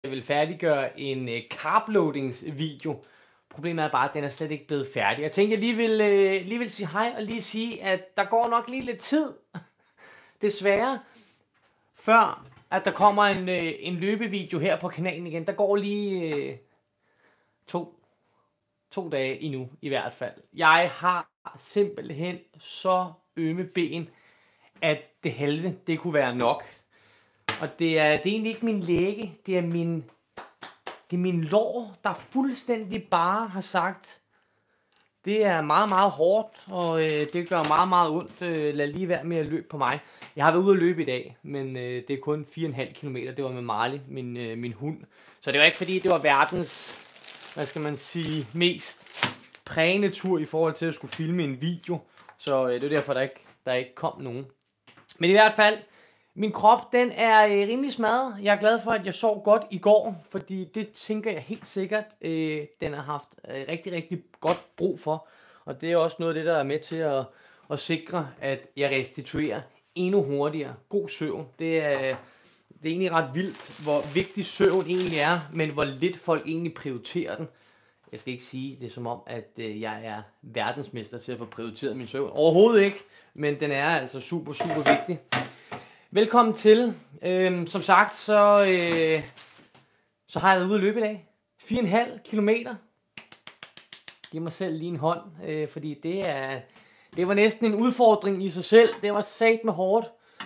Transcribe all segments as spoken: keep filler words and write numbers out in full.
Jeg vil færdiggøre en øh, carbloadingsvideo. Problemet er bare, at den er slet ikke blevet færdig. Jeg tænkte, jeg lige vil, øh, lige vil sige hej og lige sige, at der går nok lige lidt tid, desværre, før at der kommer en, øh, en løbevideo her på kanalen igen. Der går lige øh, to, to dage endnu i hvert fald. Jeg har simpelthen så ømme ben, at det halve, det kunne være nok. Og det er, det er egentlig ikke min læge, det er min, det er min lår, der fuldstændig bare har sagt, det er meget, meget hårdt, og øh, det gør meget, meget ondt. Øh, lad lige være med at løbe på mig. Jeg har været ude at løbe i dag, men øh, det er kun fire komma fem kilometer. Det var med Marley, min, øh, min hund. Så det var ikke fordi, det var verdens, hvad skal man sige, mest prægende tur i forhold til at skulle filme en video. Så øh, det er derfor, der ikke, der ikke kom nogen. Men i hvert fald, min krop, den er øh, rimelig smadret. Jeg er glad for, at jeg sov godt i går, fordi det tænker jeg helt sikkert, øh, den har haft øh, rigtig, rigtig godt brug for. Og det er også noget af det, der er med til at, at sikre, at jeg restituerer endnu hurtigere. God søvn, det er, det er egentlig ret vildt, hvor vigtig søvn egentlig er, men hvor lidt folk egentlig prioriterer den. Jeg skal ikke sige det som om, at øh, jeg er verdensmester til at få prioriteret min søvn. Overhovedet ikke, men den er altså super, super vigtig. Velkommen til. Øhm, som sagt, så, øh, så har jeg været ude at løbe i dag. fire komma fem kilometer. Giv mig selv lige en hånd, øh, fordi det, er, det var næsten en udfordring i sig selv. Det var satme hårdt.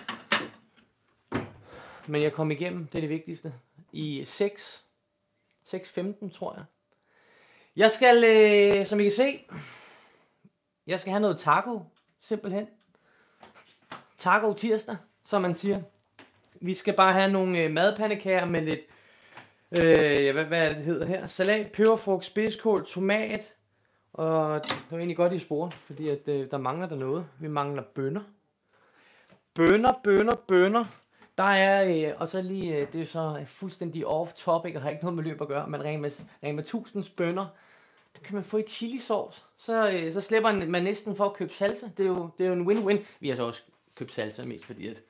Men jeg kom igennem, det er det vigtigste. I seks femten, tror jeg. Jeg skal, øh, som I kan se, jeg skal have noget taco, simpelthen. Taco tirsdag, som man siger. Vi skal bare have nogle øh, madpandekager med lidt, øh, ja, hvad, hvad er det, det hedder her? Salat, peberfrugt, spidskål, tomat. Og det var egentlig godt, I spurgte, fordi at, øh, der mangler der noget. Vi mangler bønner. Bønner, bønner, bønner. Der er, øh, og så lige, øh, det er så fuldstændig off topic, og har ikke noget med løb at gøre, men rent med, rent med tusindens bønner. Det kan man få i chili sauce. Så, øh, så slipper man næsten for at købe salsa. Det er jo, det er jo en win-win. Vi har så også købt salsa mest, fordi at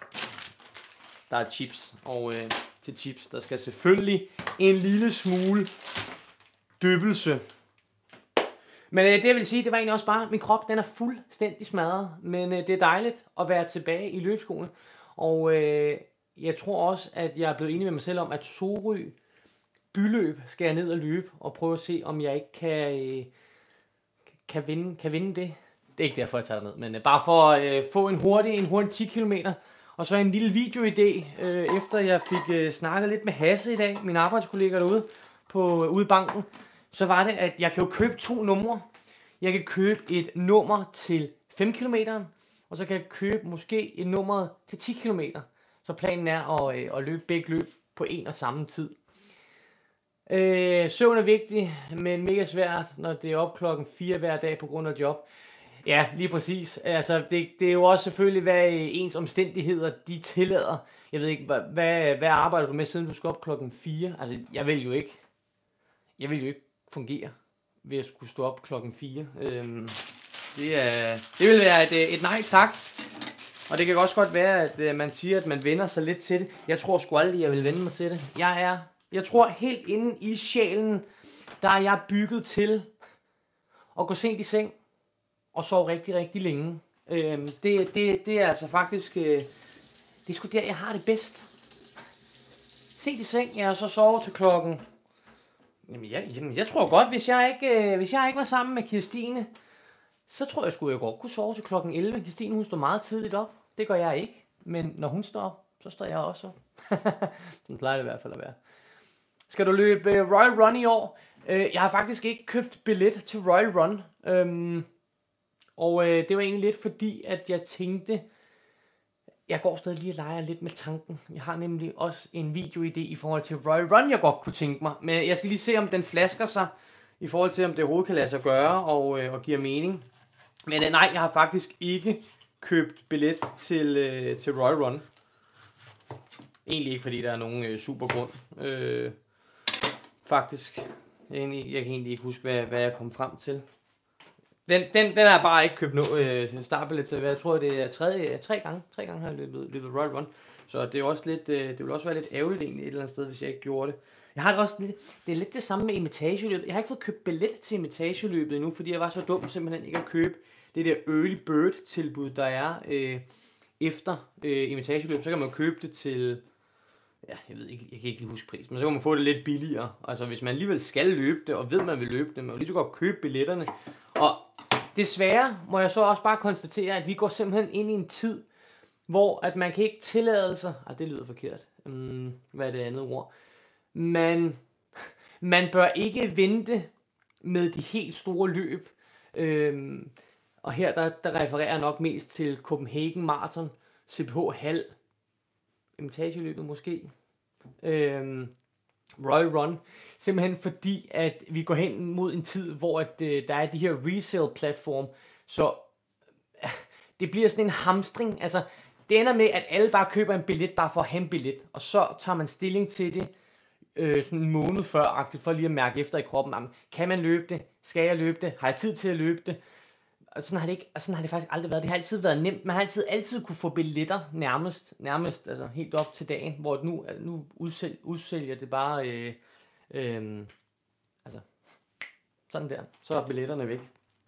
der er chips. Og øh, til chips, der skal selvfølgelig en lille smule døbelse. Men øh, det jeg vil sige, det var egentlig også bare, min krop den er fuldstændig smadret. Men øh, det er dejligt at være tilbage i løbeskoene. Og øh, jeg tror også, at jeg er blevet enig med mig selv om, at Sorø byløb skal jeg ned og løbe. Og prøve at se, om jeg ikke kan, øh, kan, vinde, kan vinde det. Det er ikke derfor, jeg tager det ned. Men øh, bare for at øh, få en hurtig, en hurtig ti kilometer. Og så en lille videoidé, øh, efter jeg fik øh, snakket lidt med Hasse i dag, min arbejdskollega derude, på, øh, ude i banken. Så var det, at jeg kan jo købe to numre. Jeg kan købe et nummer til fem kilometer, og så kan jeg købe måske et nummer til ti kilometer. Så planen er at, øh, at løbe begge løb på en og samme tid. Øh, søvn er vigtig, men mega svært, når det er op klokken fire hver dag på grund af job. Ja, lige præcis. Altså, det, det er jo også selvfølgelig, hvad ens omstændigheder de tillader. Jeg ved ikke, hvad, hvad, hvad arbejder du med, siden du skal op klokken fire? Altså, jeg vil jo ikke, jeg vil jo ikke fungere ved at skulle stå op klokken fire. Øhm, det, er, det vil være et, et nej tak. Og det kan også godt være, at man siger, at man vender sig lidt til det. Jeg tror sgu aldrig, jeg vil vende mig til det. Jeg er, jeg tror helt inde i sjælen, der er jeg bygget til at gå sent i seng og sove rigtig, rigtig længe. Øhm, det, det, det er altså faktisk, øh, det er sgu der, jeg har det bedst. Sent i seng, jeg har så sovet til klokken. Jamen, jeg, jamen, jeg tror godt, hvis jeg ikke, øh, hvis jeg ikke var sammen med Kirstine, så tror jeg sgu, jeg godt kunne sove til klokken elleve. Kirstine, hun står meget tidligt op. Det gør jeg ikke. Men når hun står op, så står jeg også op. Sådan plejer det i hvert fald at være. Skal du løbe uh, Royal Run i år? Uh, jeg har faktisk ikke købt billet til Royal Run. Um, og uh, det var egentlig lidt fordi, at jeg tænkte, jeg går stadig lige og leger lidt med tanken. Jeg har nemlig også en videoidé i forhold til Royal Run, jeg godt kunne tænke mig. Men jeg skal lige se, om den flasker sig, i forhold til, om det overhovedet kan lade sig gøre og, uh, og giver mening. Men uh, nej, jeg har faktisk ikke købt billet til, uh, til Royal Run. Egentlig ikke, fordi der er nogen uh, super grund. Uh, faktisk. Jeg, egentlig, jeg kan egentlig ikke huske, hvad, hvad jeg kom frem til. Den, den, den har jeg bare ikke købt no, øh, startbillet til. Jeg tror, det er tredje, tre gange. Tre gange har jeg løbet, løbet Royal Run. Så det er også lidt, øh, det vil også være lidt ærgerligt egentlig et eller andet sted, hvis jeg ikke gjorde det. Jeg har det også lidt, det er lidt det samme med imitageløbet. Jeg har ikke fået købt billet til imitageløbet endnu, fordi jeg var så dum simpelthen ikke at købe det der early bird tilbud, der er øh, efter øh, imitageløbet. Så kan man købe det til, ja, jeg ved ikke, jeg kan ikke lige huske prisen, men så kan man få det lidt billigere. Altså hvis man alligevel skal løbe det, og ved man vil løbe det, man vil lige så godt købe billetterne. Og desværre må jeg så også bare konstatere, at vi går simpelthen ind i en tid, hvor at man kan ikke tillade sig, ah, det lyder forkert, um, hvad er det andet ord, man, man bør ikke vente med de helt store løb, øhm, og her der, der refererer jeg nok mest til Copenhagen Marathon, C P H Halv, imitageløbet måske, øhm, Royal Run, simpelthen fordi at vi går hen mod en tid, hvor at, øh, der er de her resale platform, så øh, det bliver sådan en hamstring, altså det ender med, at alle bare køber en billet, bare for at have en billet, og så tager man stilling til det øh, sådan en måned før, for lige at mærke efter i kroppen, jamen, kan man løbe det? Skal jeg løbe det? Har jeg tid til at løbe det? Og sådan har det, ikke, sådan har det faktisk aldrig været. Det har altid været nemt. Man har altid, altid kunne få billetter nærmest, nærmest altså helt op til dagen, hvor nu, nu udsæl, udsælger det bare, øh, øh, altså sådan der, så er billetterne væk.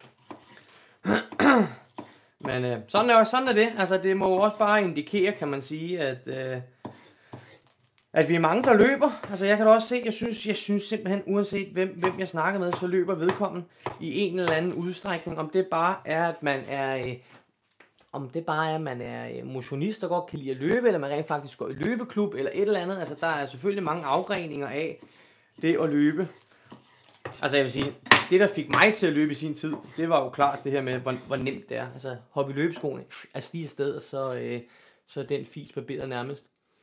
Men øh, sådan, er, sådan er det. Altså det må jo også bare indikere, kan man sige, at, øh, at vi er mange, der løber. Altså jeg kan da også se, jeg synes, jeg synes simpelthen, uanset hvem, hvem jeg snakker med, så løber vedkommende i en eller anden udstrækning. Om det bare er, at man er, øh, om det bare er, at man er motionist, der godt kan lide at løbe, eller man rent faktisk går i løbeklub, eller et eller andet. Altså der er selvfølgelig mange afgreninger af det at løbe. Altså jeg vil sige, det der fik mig til at løbe i sin tid, det var jo klart det her med, hvor, hvor nemt det er. Altså hoppe i løbeskoene, at stige afsted, og så, øh, så er den fis barberet nærmest.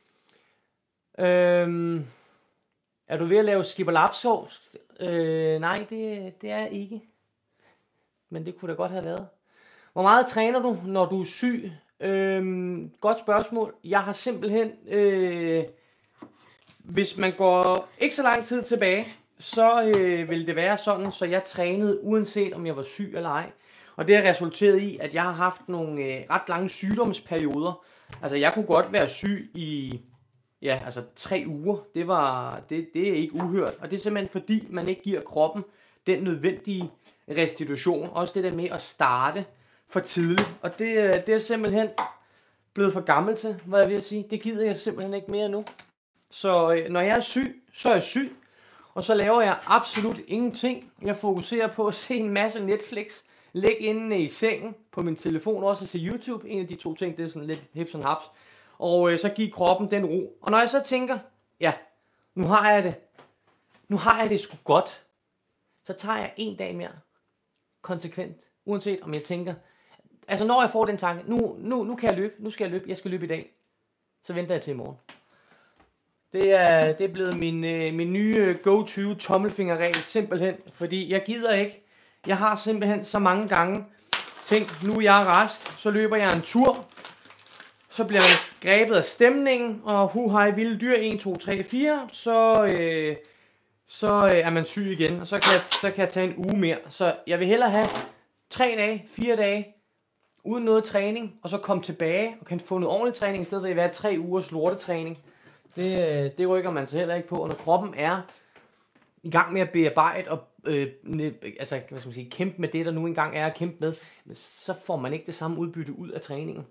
Øhm, er du ved at lave skipperlapsovs? Øh, nej, det, det er jeg ikke. Men det kunne da godt have været. Hvor meget træner du, når du er syg? Øhm, godt spørgsmål. Jeg har simpelthen, øh, hvis man går ikke så lang tid tilbage, så øh, vil det være sådan, så jeg trænede uanset om jeg var syg eller ej. Og det har resulteret i, at jeg har haft nogle øh, ret lange sygdomsperioder. Altså jeg kunne godt være syg i ja, altså tre uger. Det, var, det, det er ikke uhørt. Og det er simpelthen fordi, man ikke giver kroppen den nødvendige restitution. Også det der med at starte for tidligt. Og det, det er simpelthen blevet for gammel til, hvad jeg vil sige. Det gider jeg simpelthen ikke mere nu. Så øh, når jeg er syg, så er jeg syg. Og så laver jeg absolut ingenting. Jeg fokuserer på at se en masse Netflix. Læg inde i sengen på min telefon også og se YouTube. En af de to ting, det er sådan lidt hips og haps. Og øh, så giver kroppen den ro. Og når jeg så tænker, ja, nu har jeg det. Nu har jeg det sgu godt. Så tager jeg en dag mere. Konsekvent. Uanset om jeg tænker. Altså når jeg får den tanke, nu, nu, nu kan jeg løbe. Nu skal jeg løbe. Jeg skal løbe i dag. Så venter jeg til i morgen. Det er, det er blevet min, øh, min nye go-to tommelfingerregel, simpelthen, fordi jeg gider ikke. Jeg har simpelthen så mange gange tænkt, nu er jeg rask, så løber jeg en tur, så bliver man grebet af stemningen, og hu hej vilde dyr, en, to, tre, fire, så, øh, så øh, er man syg igen, og så kan, jeg, så kan jeg tage en uge mere. Så jeg vil hellere have tre dage, fire dage, uden noget træning, og så komme tilbage og kan få noget ordentlig træning, i stedet for at være tre ugers lortetræning. Det, det rykker man sig heller ikke på, og når kroppen er i gang med at bearbejde og øh, altså, hvad skal man sige, kæmpe med det, der nu engang er at kæmpe med, så får man ikke det samme udbytte ud af træningen.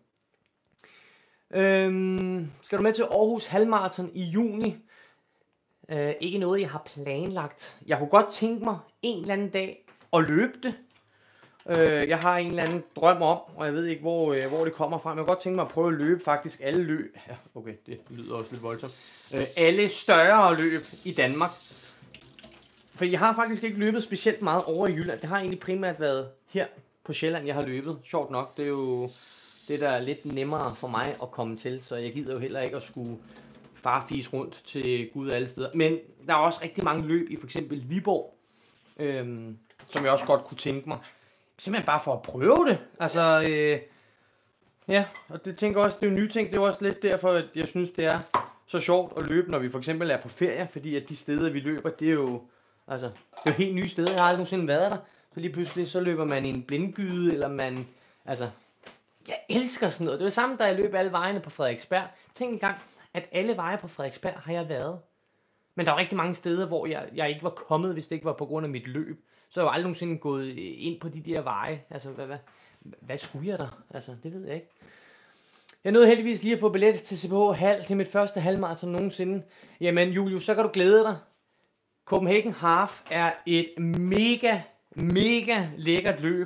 Øhm, skal du med til Aarhus Halvmarathon i juni? Øh, ikke noget, jeg har planlagt. Jeg kunne godt tænke mig en eller anden dag at løbe det. Øh, jeg har en eller anden drøm om, og jeg ved ikke, hvor, øh, hvor det kommer fra, men jeg kunne godt tænke mig at prøve at løbe faktisk alle løb. Ja, okay, det lyder også lidt voldsomt. Øh, alle større løb i Danmark. For jeg har faktisk ikke løbet specielt meget over i Jylland. Det har egentlig primært været her på Sjælland, jeg har løbet. Sjovt nok, det er jo det, der er lidt nemmere for mig at komme til, så jeg gider jo heller ikke at skulle farfise rundt til Gud alle steder. Men der er også rigtig mange løb i for eksempel Viborg, øhm, som jeg også godt kunne tænke mig. Simpelthen bare for at prøve det. Altså, øh, ja, og det tænker også, det er jo nye ting. Det er jo også lidt derfor, at jeg synes, det er så sjovt at løbe, når vi for eksempel er på ferie, fordi at de steder, vi løber, det er jo, altså, det er jo helt nye steder. Jeg har aldrig nogensinde været der. Så lige pludselig, så løber man i en blindgyde, eller man, altså, Jeg elsker sådan noget. Det var det samme, da jeg løb alle vejene på Frederiksberg. Tænk engang, at alle veje på Frederiksberg har jeg været. Men der var rigtig mange steder, hvor jeg, jeg ikke var kommet, hvis det ikke var på grund af mit løb. Så jeg var aldrig nogensinde gået ind på de der veje. Altså, hvad, hvad, hvad skulle jeg der? Altså, det ved jeg ikke. Jeg nåede heldigvis lige at få billet til C P H Halv. Det er mit første halvmarathon nogensinde. Jamen, Julius, så kan du glæde dig. Copenhagen Half er et mega, mega lækkert løb.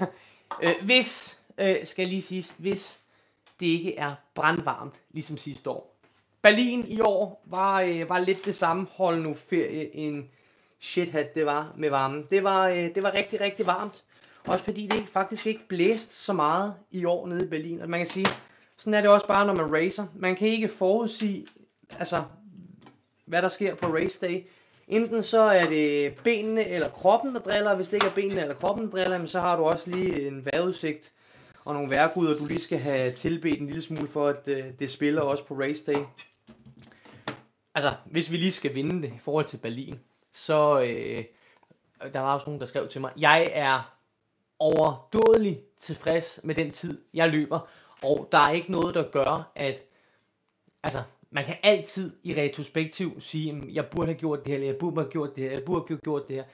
hvis, øh, skal jeg lige sige, hvis det ikke er brandvarmt, ligesom sidste år. Berlin i år var, øh, var lidt det samme. Hold nu ferie, en shithat det var med varmen. Det var, øh, det var rigtig, rigtig varmt. Også fordi det faktisk ikke blæste så meget i år nede i Berlin. Og man kan sige, sådan er det også bare, når man racer. Man kan ikke forudsige, altså, hvad der sker på race day. Enten så er det benene eller kroppen, der driller, og hvis det ikke er benene eller kroppen, der driller, så har du også lige en vejrudsigt og nogle vejrguder, du lige skal have tilbedt en lille smule for, at øh, det spiller også på race day. Altså, hvis vi lige skal vinde det i forhold til Berlin, så øh, der var også nogen, der skrev til mig, jeg er overdådelig tilfreds med den tid, jeg løber, og der er ikke noget, der gør, at altså, man kan altid i retrospektiv sige, jeg burde have gjort det her, eller jeg burde have gjort det her, jeg burde have gjort det her.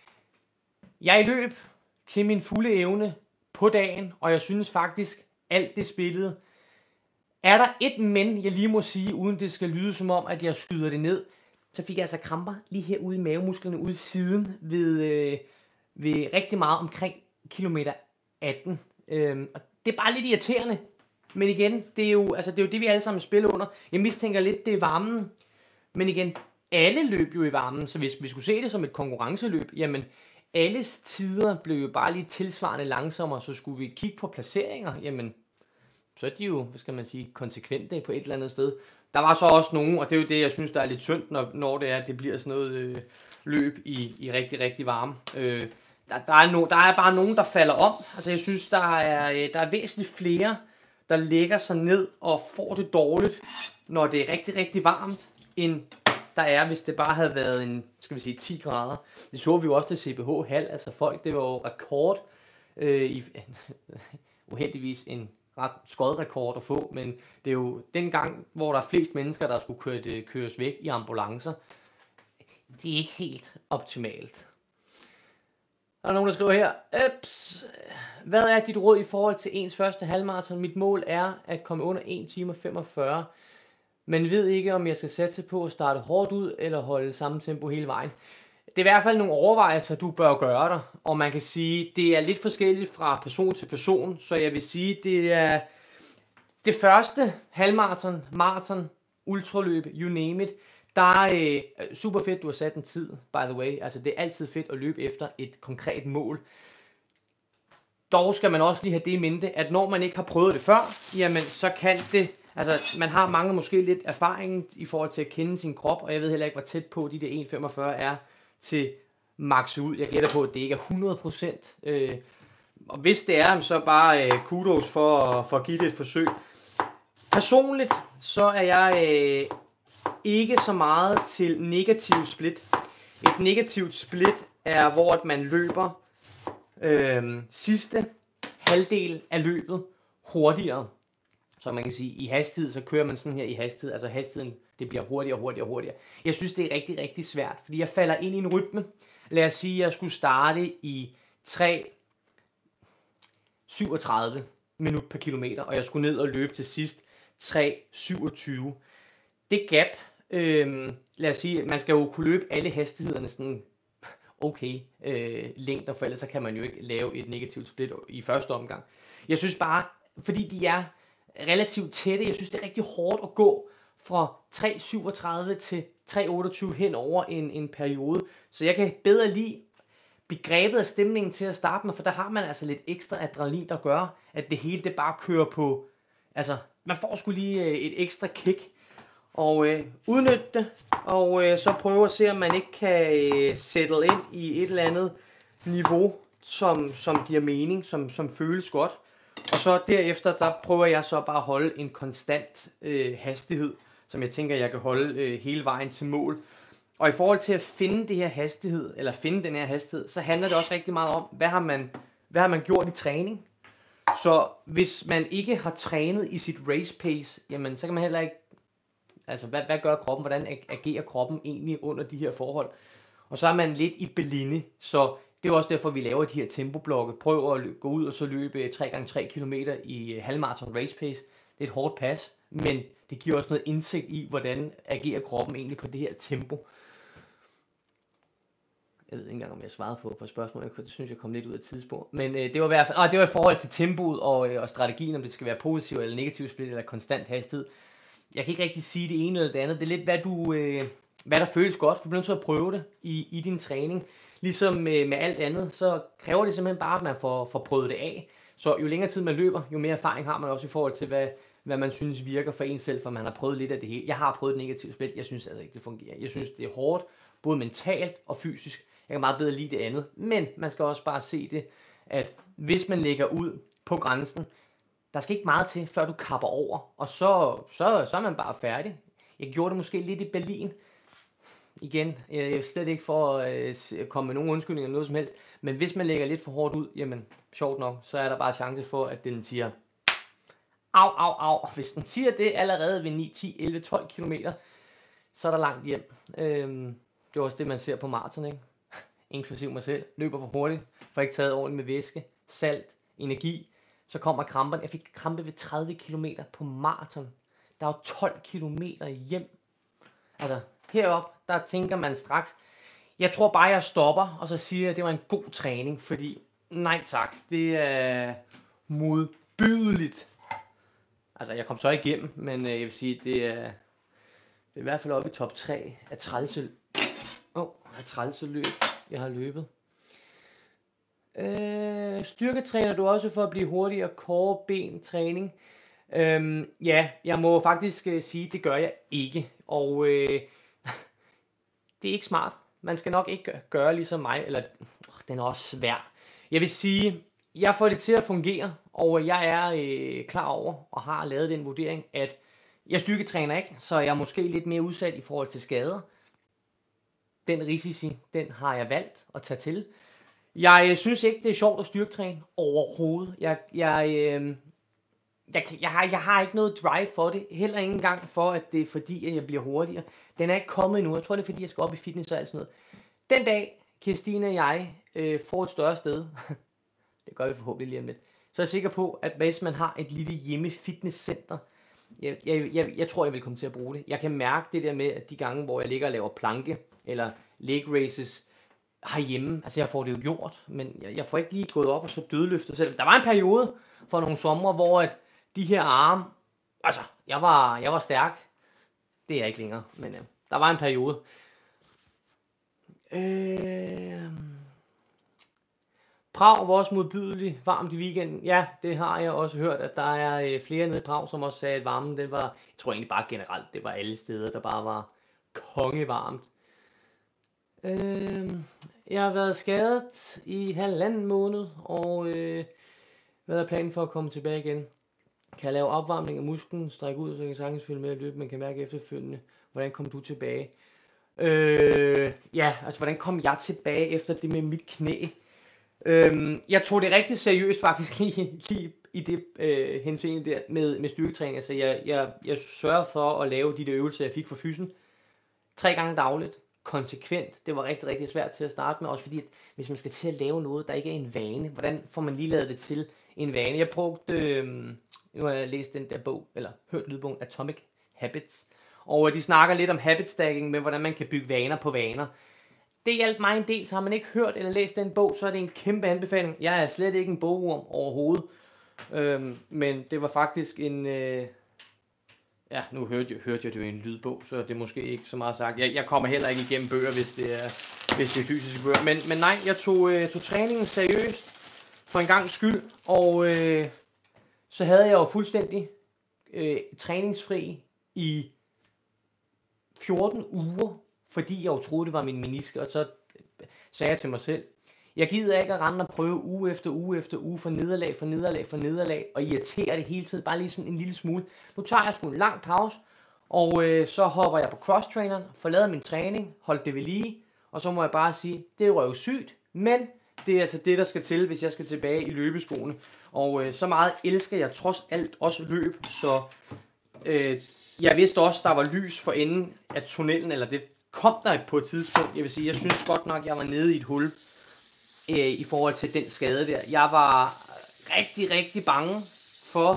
Jeg løb til min fulde evne på dagen, og jeg synes faktisk, alt det spillede. Er der et men, jeg lige må sige, uden det skal lyde som om, at jeg skyder det ned, så fik jeg altså kramper lige herude i mavemusklerne, ude i siden, ved, øh, ved rigtig meget omkring kilometer atten. Øhm, og det er bare lidt irriterende. Men igen, det er jo, altså det, er jo det, vi alle sammen spiller under. Jeg mistænker lidt, det er varmen. Men igen, alle løb jo i varmen, så hvis vi skulle se det som et konkurrenceløb, jamen alles tider blev jo bare lige tilsvarende langsommere, så skulle vi kigge på placeringer, jamen så er de jo, hvad skal man sige, konsekvente på et eller andet sted. Der var så også nogen, og det er jo det, jeg synes, der er lidt synd, når, når det er, det bliver sådan noget øh, løb i, i rigtig, rigtig varme. Øh, der, der, er no, der er bare nogen, der falder om. Altså jeg synes, der er, øh, der er væsentligt flere, der lægger sig ned og får det dårligt, når det er rigtig, rigtig varmt, end der er, hvis det bare havde været en, skal vi sige, ti grader. Det så vi jo også til C P H Halv, altså folk, det var jo rekord, øh, i, uheldigvis en ret skodrekord at få, men det er jo den gang, hvor der er flest mennesker, der skulle køre, køres væk i ambulancer. Det er ikke helt optimalt. Der er nogen, der skriver her, Eps, hvad er dit råd i forhold til ens første halvmarathon? Mit mål er at komme under en time og femogfyrre, men ved ikke, om jeg skal satse på at starte hårdt ud, eller holde samme tempo hele vejen. Det er i hvert fald nogle overvejelser, du bør gøre dig, og man kan sige, det er lidt forskelligt fra person til person, så jeg vil sige, det er det første halvmarathon, marathon, ultraløb, you name it. Der er øh, super fedt, du har sat en tid, by the way. Altså, det er altid fedt at løbe efter et konkret mål. Dog skal man også lige have det i mente, at når man ikke har prøvet det før, jamen, så kan det, altså, man har mange måske lidt erfaring i forhold til at kende sin krop, og jeg ved heller ikke, hvor tæt på de der en komma femogfyrre er til max ud. Jeg gætter på, at det ikke er hundrede procent. Øh, og hvis det er, så bare øh, kudos for, for at give det et forsøg. Personligt, så er jeg øh, ikke så meget til negativ split. Et negativt split er, hvor man løber øh, sidste halvdel af løbet hurtigere. Så man kan sige, i hastighed, så kører man sådan her i hastighed. Altså hastigheden, det bliver hurtigere, hurtigere, hurtigere. Jeg synes, det er rigtig, rigtig svært, fordi jeg falder ind i en rytme. Lad os sige, at jeg skulle starte i tre syvogtredive minut per kilometer, og jeg skulle ned og løbe til sidst tre syvogtyve. Det gap, øh, lad os sige, man skal jo kunne løbe alle hastighederne sådan okay øh, længder, for ellers så kan man jo ikke lave et negativt split i første omgang. Jeg synes bare, fordi de er relativt tætte, jeg synes det er rigtig hårdt at gå fra tre syvogtredive til tre otteogtyve hen over en, en periode, så jeg kan bedre lide begrebet af stemningen til at starte med, for der har man altså lidt ekstra adrenalin, der gør, at det hele det bare kører på, altså man får sgu lige et ekstra kick, og øh, udnytte det, og øh, så prøve at se, om man ikke kan øh, settle ind i et eller andet niveau, som, som giver mening, som, som føles godt. Og så derefter, der prøver jeg så bare at holde en konstant øh, hastighed, som jeg tænker, jeg kan holde øh, hele vejen til mål. Og i forhold til at finde det her hastighed, eller finde den her hastighed, så handler det også rigtig meget om, hvad har man, hvad har man gjort i træning? Så hvis man ikke har trænet i sit race pace, jamen så kan man heller ikke, altså hvad, hvad gør kroppen, hvordan agerer kroppen egentlig under de her forhold? Og så er man lidt i blinde, så det er også derfor, vi laver de her tempoblokke. Prøv at gå ud og så løbe tre gange tre kilometer i halvmarathon race pace. Det er et hårdt pas, men det giver også noget indsigt i, hvordan agerer kroppen egentlig på det her tempo. Jeg ved ikke engang, om jeg svarede på, på spørgsmålet. Jeg synes, jeg kom lidt ud af tidsspor. Men øh, det var i hvert fald, ah, det var i forhold til tempoet og, øh, og strategien, om det skal være positiv eller negativ split eller konstant hastighed. Jeg kan ikke rigtig sige det ene eller det andet. Det er lidt, hvad, du, øh, hvad der føles godt. Du bliver nødt til at prøve det i, i din træning. Ligesom med, med alt andet, så kræver det simpelthen bare, at man får, får prøvet det af. Så jo længere tid man løber, jo mere erfaring har man også i forhold til, hvad, hvad man synes virker for en selv, for man har prøvet lidt af det hele. Jeg har prøvet et negativt split. Jeg synes altså ikke, det fungerer. Jeg synes, det er hårdt, både mentalt og fysisk. Jeg kan meget bedre lide det andet. Men man skal også bare se det, at hvis man lægger ud på grænsen, der skal ikke meget til, før du kapper over. Og så, så, så er man bare færdig. Jeg gjorde det måske lidt i Berlin. Igen, jeg er slet ikke for at øh, komme med nogen undskyldninger eller noget som helst. Men hvis man lægger lidt for hårdt ud, jamen sjovt nok, så er der bare chance for, at den siger au, au, au. Hvis den siger det allerede ved ni, ti, elleve, tolv kilometer, så er der langt hjem. Øhm, det er også det, man ser på maraton, ikke? Inklusiv mig selv. Løber for hurtigt, får ikke taget ordentligt med væske, salt, energi. Så kommer kramperne. Jeg fik krampe ved tredive kilometer på maraton. Der er tolv kilometer hjem. Altså, heroppe, der tænker man straks, jeg tror bare, jeg stopper, og så siger jeg, at det var en god træning, fordi nej tak, det er modbydeligt. Altså, jeg kom så igennem, men jeg vil sige, det er, det er i hvert fald oppe i top tre af trælse, oh, af trælse løb, jeg har løbet. Øh, styrketræner du også for at blive hurtigere, core, ben, træning? Øhm, ja, jeg må faktisk uh, sige, det gør jeg ikke, og øh, det er ikke smart. Man skal nok ikke gøre ligesom mig, eller øh, den er også svær. Jeg vil sige, jeg får det til at fungere, og jeg er øh, klar over, og har lavet den vurdering, at jeg styrketræner ikke, så jeg er måske lidt mere udsat i forhold til skader. Den risici, den har jeg valgt at tage til. Jeg synes ikke, det er sjovt at styrketræne overhovedet. Jeg, jeg, øh, jeg, jeg, har, jeg har ikke noget drive for det. Heller ikke engang for, at det er fordi, at jeg bliver hurtigere. Den er ikke kommet endnu. Jeg tror, det er fordi, jeg skal op i fitness og alt sådan noget. Den dag, Kirstine og jeg øh, får et større sted, det gør vi forhåbentlig lige om lidt, så er jeg sikker på, at hvis man har et lille hjemme fitnesscenter, jeg, jeg, jeg, jeg tror, jeg vil komme til at bruge det. Jeg kan mærke det der med, at de gange, hvor jeg ligger og laver planke, eller leg races, herhjemme, altså jeg får det jo gjort, men jeg, jeg får ikke lige gået op og så dødløftet selv. Der var en periode for nogle somre, hvor at de her arme, altså jeg var, jeg var stærk, det er jeg ikke længere, men ja, der var en periode. Øh... Prag var også modbydeligt varmt i weekenden. Ja, det har jeg også hørt, at der er øh, flere nede i Prag, som også sagde, at varmen, det var, jeg tror egentlig bare generelt, det var alle steder, der bare var kongevarmt. Øh, jeg har været skadet i halvanden måned, og øh, hvad er planen for at komme tilbage igen? Kan jeg lave opvarmning af musklen, strække ud, så jeg kan sagtens følge med at løbe, men kan mærke efterfølgende, hvordan kom du tilbage? Øh, ja, altså hvordan kom jeg tilbage efter det med mit knæ? Øh, jeg tog det rigtig seriøst faktisk lige, lige i det øh, henseende der med, med styrketræning. Altså jeg, jeg, jeg sørger for at lave de der øvelser, jeg fik fra fysen, tre gange dagligt. Konsekvent. Det var rigtig, rigtig svært til at starte med, også fordi, at hvis man skal til at lave noget, der ikke er en vane, hvordan får man lige lavet det til en vane? Jeg brugte, øh, nu har jeg læst den der bog, eller hørt lydbogen Atomic Habits, og de snakker lidt om habit stacking, med hvordan man kan bygge vaner på vaner. Det hjalp mig en del, så har man ikke hørt eller læst den bog, så er det en kæmpe anbefaling. Jeg er slet ikke en bogorm overhovedet, øh, men det var faktisk en... Øh, Ja, nu hørte jeg, hørte jeg det jo i en lydbog, så det er måske ikke så meget sagt. Jeg, jeg kommer heller ikke igennem bøger, hvis det er, hvis det er fysiske bøger. Men, men nej, jeg tog, øh, tog træningen seriøst for en gang skyld, og øh, så havde jeg jo fuldstændig øh, træningsfri i fjorten uger, fordi jeg jo troede, det var min meniske, og så sagde jeg til mig selv, jeg gider ikke at rende og prøve uge efter uge efter uge for nederlag, for nederlag, for nederlag, og irritere det hele tiden, bare lige sådan en lille smule. Nu tager jeg sgu en lang pause, og øh, så hopper jeg på cross-traineren, får lavet min træning, holdt det ved lige, og så må jeg bare sige, det er jo sygt, men det er altså det, der skal til, hvis jeg skal tilbage i løbeskoene. Og øh, så meget elsker jeg trods alt også løb, så øh, jeg vidste også, der var lys for enden af tunnelen, eller det kom der på et tidspunkt. Jeg vil sige, jeg synes godt nok, jeg var nede i et hul øh, i forhold til den skade der. Jeg var rigtig, rigtig bange for,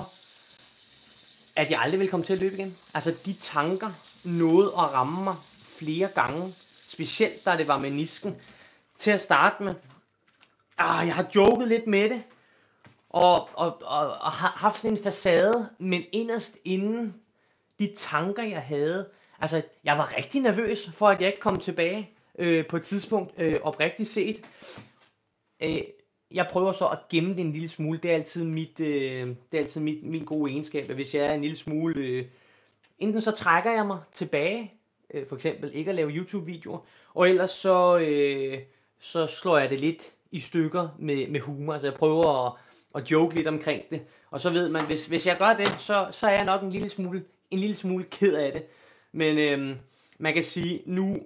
at jeg aldrig ville komme til at løbe igen. Altså de tanker nåede at ramme mig flere gange, specielt da det var menisken. Til at starte med, ah, jeg har joket lidt med det, og, og, og, og har haft sådan en facade, men inderst inden de tanker, jeg havde, altså jeg var rigtig nervøs for, at jeg ikke kom tilbage øh, på et tidspunkt, øh, oprigtigt set. Øh, jeg prøver så at gemme det en lille smule, det er altid, mit, øh, det er altid mit, min gode egenskab, at hvis jeg er en lille smule, øh, enten så trækker jeg mig tilbage, øh, for eksempel ikke at lave YouTube-videoer, og ellers så... Øh, så slår jeg det lidt i stykker med, med humor. Altså jeg prøver at, at joke lidt omkring det. Og så ved man, hvis, hvis jeg gør det, så, så er jeg nok en lille smule, en lille smule ked af det. Men øhm, man kan sige, nu,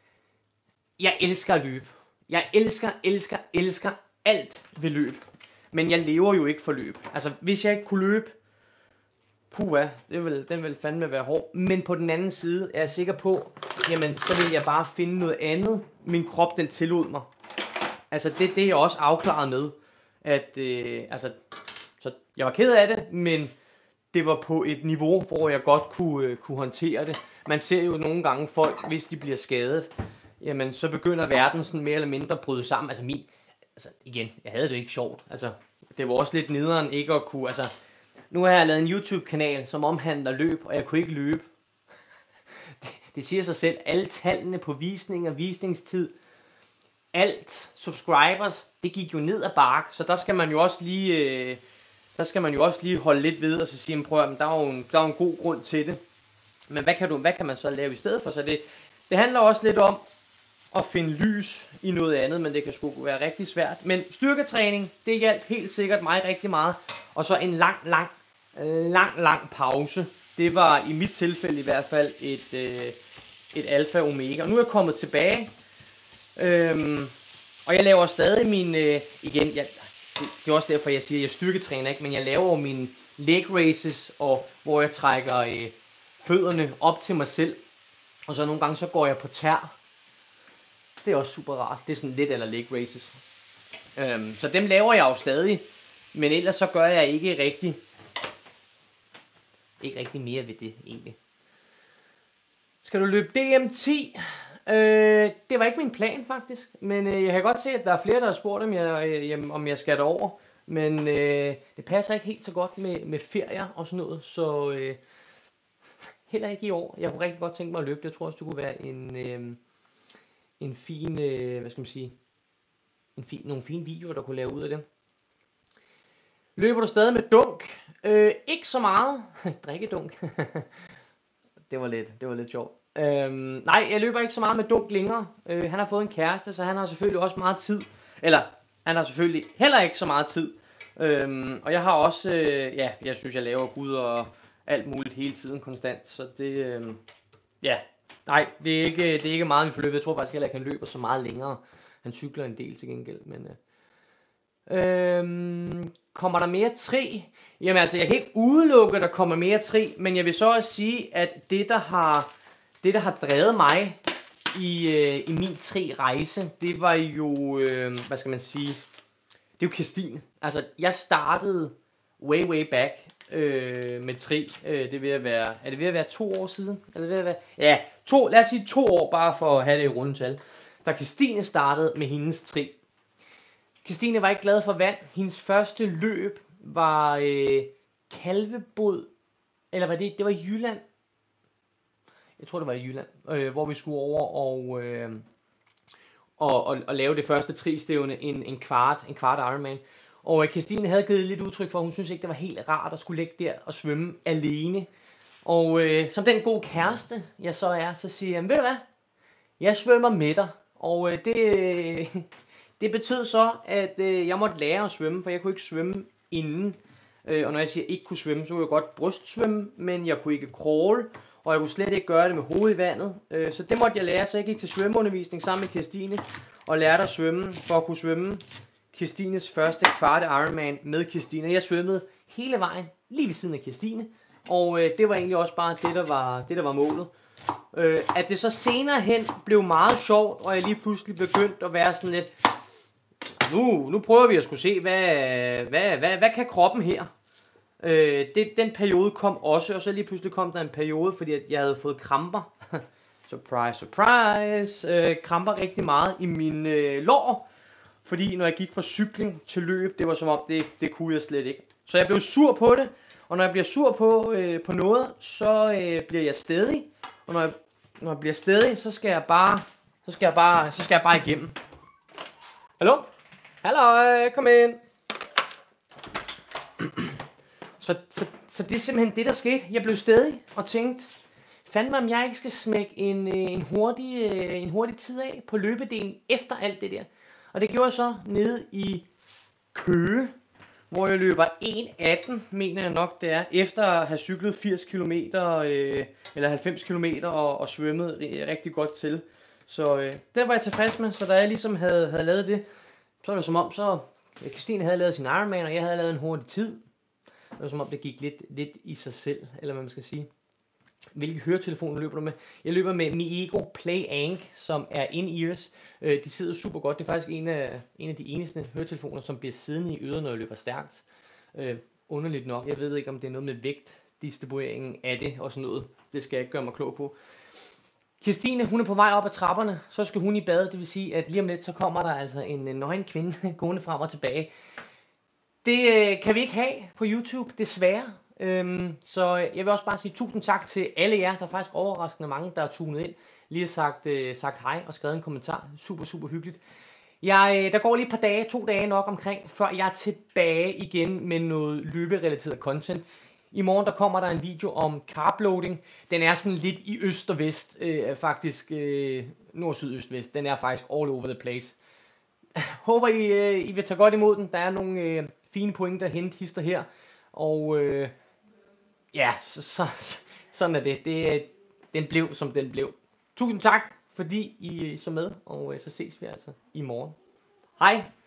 jeg elsker at løbe. Jeg elsker, elsker, elsker alt ved løb. Men jeg lever jo ikke for løb. Altså hvis jeg ikke kunne løbe, puha, det vil, den vil fandme være hård. Men på den anden side er jeg sikker på, jamen så vil jeg bare finde noget andet, min krop den tillod mig. Altså det, det er jeg også afklaret med, at øh, altså, så jeg var ked af det, men det var på et niveau, hvor jeg godt kunne, øh, kunne håndtere det. Man ser jo nogle gange folk, hvis de bliver skadet, jamen så begynder verden sådan mere eller mindre at bryde sammen. Altså min, altså igen, jeg havde det ikke sjovt. Altså det var også lidt nederen ikke at kunne, altså nu har jeg lavet en YouTube-kanal, som omhandler løb, og jeg kunne ikke løbe. Det, det siger sig selv. Alle tallene på visninger, visningstid, alt, subscribers, det gik jo ned ad bakke. Så der skal man jo også lige, øh, der skal man jo også lige holde lidt ved, og så sige, prøv at der er jo en, der er en god grund til det. Men hvad kan, du, hvad kan man så lave i stedet for? Så det, det handler også lidt om at finde lys i noget andet, men det kan sgu være rigtig svært. Men styrketræning, det hjalp helt sikkert mig rigtig meget. Og så en lang, lang, lang, lang pause. Det var i mit tilfælde i hvert fald et, øh, et alfa omega. Og nu er jeg kommet tilbage. Øhm, og jeg laver stadig min, øh, igen, jeg, det, det er også derfor jeg siger, at jeg styrketræner ikke, men jeg laver jo mine leg races, og hvor jeg trækker øh, fødderne op til mig selv. Og så nogle gange så går jeg på tær. Det er også super rart. Det er sådan lidt eller leg races. Øhm, så dem laver jeg jo stadig. Men ellers så gør jeg ikke rigtig, ikke rigtig mere ved det egentlig. Skal du løbe D M ti? Øh, det var ikke min plan faktisk. Men øh, jeg kan godt se, at der er flere, der har spurgt, om jeg, øh, om jeg skal derover. Men øh, det passer ikke helt så godt med, med ferier og sådan noget. Så øh, heller ikke i år. Jeg kunne rigtig godt tænke mig at løbe. Jeg tror også, det kunne være en, øh, en fin, øh, hvad skal man sige, en fin, nogle fine videoer, der kunne lave ud af det. Løber du stadig med dunk? Øh, ikke så meget. Drikkedunk. det var lidt, det var lidt sjovt. Øhm, nej, jeg løber ikke så meget med dunk længere. Øh, han har fået en kæreste, så han har selvfølgelig også meget tid. Eller, han har selvfølgelig heller ikke så meget tid. Øhm, og jeg har også, øh, ja, jeg synes, jeg laver Gud og alt muligt hele tiden konstant. Så det, øh, ja, nej, det er, ikke, det er ikke meget, vi får løbet. Jeg tror faktisk heller ikke, han løber så meget længere. Han cykler en del til gengæld, men... Øh, Øhm, kommer der mere tri? Jamen altså, jeg kan ikke udelukke, at der kommer mere tri, men jeg vil så også sige, at det, der har, det, der har drevet mig i, øh, i min tri-rejse, det var jo, øh, hvad skal man sige, det er jo Kirstine. Altså, jeg startede way, way back øh, med tri. Øh, det er ved at være, er det ved at være to år siden? Er det ved at være, ja, to, lad os sige to år, bare for at have det i rundetal. Da Kirstine startede med hendes tri. Kirstine var ikke glad for vand. Hendes første løb var øh, Kalvebod, eller var det, det var i Jylland. Jeg tror, det var i Jylland, øh, hvor vi skulle over og, øh, og, og, og lave det første tri-stævne, en, en kvart, en kvart Ironman. Og Kirstine havde givet lidt udtryk for, at hun synes ikke, det var helt rart at skulle ligge der og svømme alene. Og øh, som den gode kæreste, jeg så er, så siger jeg, ved du hvad, jeg svømmer med dig. Og øh, det... Øh, Det betød så, at øh, jeg måtte lære at svømme, for jeg kunne ikke svømme inden. Øh, og når jeg siger ikke kunne svømme, så kunne jeg godt brystsvømme, men jeg kunne ikke crawl, og jeg kunne slet ikke gøre det med hovedet i vandet. Øh, så det måtte jeg lære, så jeg gik til svømmeundervisning sammen med Kirstine, og lærte at svømme for at kunne svømme Kirstines første kvarte Ironman med Kirstine. Jeg svømmede hele vejen lige ved siden af Kirstine, og øh, det var egentlig også bare det, der var, det, der var målet. Øh, at det så senere hen blev meget sjovt, og jeg lige pludselig begyndte at være sådan lidt, nu, nu prøver vi at skulle se, hvad, hvad, hvad, hvad kan kroppen her? Øh, det, den periode kom også, og så lige pludselig kom der en periode, fordi at jeg havde fået kramper. Surprise, surprise. Øh, kramper rigtig meget i mine øh, lår. Fordi når jeg gik fra cykling til løb, det var som om, det, det kunne jeg slet ikke. Så jeg blev sur på det. Og når jeg bliver sur på, øh, på noget, så øh, bliver jeg stædig. Og når jeg, når jeg bliver stædig, så skal jeg bare, så skal jeg bare, så skal jeg bare igennem. Hallo? Hallo, kom ind. Så, så, så det er simpelthen det, der skete. Jeg blev stædig og tænkte, fandme om jeg ikke skal smække en, en, hurtig, en hurtig tid af på løbedelen efter alt det der. Og det gjorde jeg så nede i Køge, hvor jeg løber en atten, mener jeg nok det er, efter at have cyklet firs kilometer øh, eller halvfems kilometer og, og svømmet rigtig godt til. Så øh, det var jeg tilfreds med, så da jeg ligesom havde, havde lavet det, så var det som om, så Kirstine havde lavet sin Ironman, og jeg havde lavet en hurtig tid. Det var som om, det gik lidt, lidt i sig selv, eller hvad man skal sige. Hvilke høretelefoner løber du med? Jeg løber med Miego Play Ank, som er in-ears. De sidder super godt. Det er faktisk en af, en af de eneste høretelefoner, som bliver siddende i øret, når jeg løber stærkt. Øh, underligt nok. Jeg ved ikke, om det er noget med vægtdistribueringen af det og sådan noget. Det skal jeg ikke gøre mig klog på. Kirstine, hun er på vej op ad trapperne. Så skal hun i bad. Det vil sige, at lige om lidt, så kommer der altså en nøgen kvinde gående frem og tilbage. Det øh, kan vi ikke have på YouTube, desværre. Øhm, så jeg vil også bare sige tusind tak til alle jer. Der er faktisk overraskende mange, der er tunet ind. Lige har sagt, øh, sagt hej og skrevet en kommentar. Super, super hyggeligt. Jeg, øh, der går lige et par dage, to dage nok omkring, før jeg er tilbage igen med noget løberelateret content. I morgen der kommer der en video om carbloading. Den er sådan lidt i øst og vest, øh, faktisk øh, nord, syd, øst, vest. Den er faktisk all over the place. Håber I, øh, I vil tage godt imod den. Der er nogle øh, fine pointer at hente hister her. Og øh, ja, så, så, sådan er det. det. Den blev, som den blev. Tusind tak, fordi I så med, og øh, så ses vi altså i morgen. Hej!